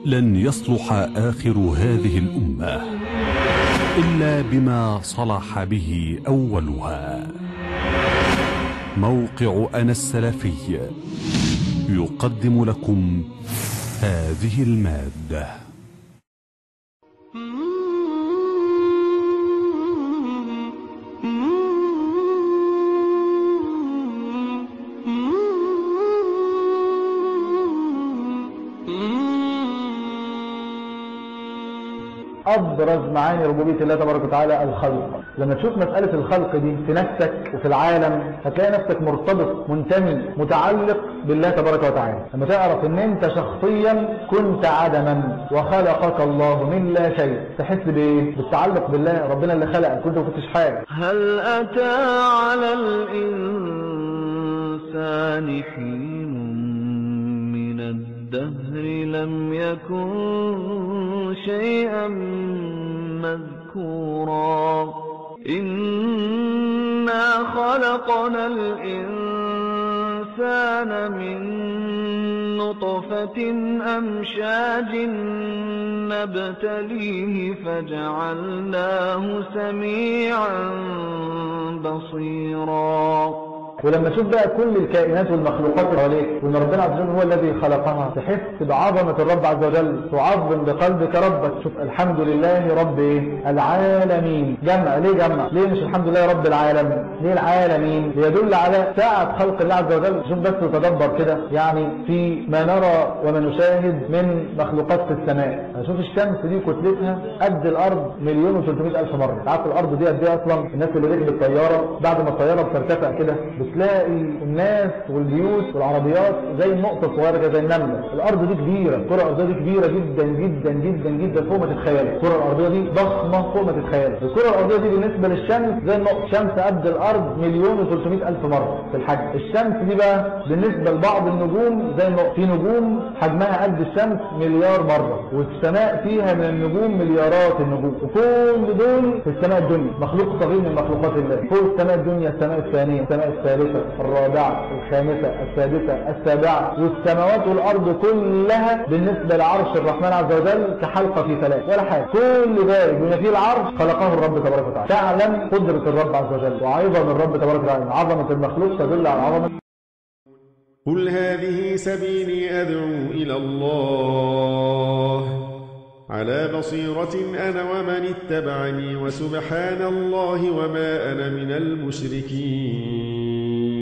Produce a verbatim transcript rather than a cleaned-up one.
لن يصلح آخر هذه الأمة إلا بما صلح به أولها. موقع أنا السلفي يقدم لكم هذه المادة. أبرز معاني ربوبية الله تبارك وتعالى الخلق. لما تشوف مسألة الخلق دي في نفسك وفي العالم هتلاقي نفسك مرتبط منتمي متعلق بالله تبارك وتعالى. لما تعرف ان انت شخصيا كنت عدما وخلقك الله من لا شيء، تحس بايه؟ بالتعلق بالله، ربنا اللي خلقك كنت ما كنتش حاجة. هل أتى على الإنسان حين من الدهر لم يكن شيئا مذكورا إنا خلقنا الإنسان من نطفة أمشاج نبتليه فجعلناه سميعا بصيرا. ولما تشوف بقى كل الكائنات والمخلوقات اللي حواليك وان ربنا عز وجل هو الذي خلقها، تحس بعظمه الرب عز وجل، تعظم بقلبك ربك. شوف الحمد لله رب العالمين، جمع. ليه جمع؟ ليه مش الحمد لله رب العالم؟ ليه العالمين؟ ليدل على ساعه خلق الله عز وجل. شوف بس وتدبر كده، يعني في ما نرى وما نشاهد من مخلوقات في السماء. شوف الشمس دي كتلتها قد الارض مليون وثلاثمائة الف مره. عارف الارض دي قد ايه اصلا؟ الناس اللي ركبت الطياره بعد ما الطياره بترتفع كده بتلاقي الناس والبيوت والعربيات زي النقطة صغيرة كده زي النملة. الأرض دي كبيرة، الكرة الأرضية دي كبيرة جدا جدا جدا جدا فوق ما تتخيل. الكرة الأرضية دي ضخمة فوق ما تتخيل. الكرة الأرضية دي بالنسبة للشمس زي النقطة. الشمس قد الأرض مليون وثلاثمائة ألف مرة في الحجم. الشمس دي بقى بالنسبة لبعض النجوم زي النقطة. في نجوم حجمها قد الشمس مليار مرة، والسماء فيها من النجوم مليارات النجوم، وكل دول في السماء الدنيا مخلوق صغير من مخلوقات الله. فوق السماء الدنيا السماء الثانية، السماء الثالثة، الرابعة، الخامسة، السادسة، السابعة، والسماوات والأرض كلها بالنسبة لعرش الرحمن عز وجل كحلقة في ثلاث ولا حاجة. كل ذلك بما فيه العرش خلقه الرب تبارك وتعالى. تعلم قدرة الرب عز وجل وعظم الرب تبارك وتعالى. عظمة المخلوق تدل على عظمة. قل هذه سبيلي أدعو إلى الله على بصيرة أنا ومن اتبعني وسبحان الله وما أنا من المشركين.